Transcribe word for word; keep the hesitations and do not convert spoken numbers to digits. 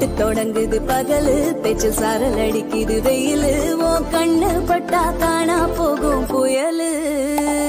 தொடங்குது பகலு பேச்சு சாரல் அடிக்குது வெயிலு ஓ கண்ணு பட்டா காணா போகும் புயலு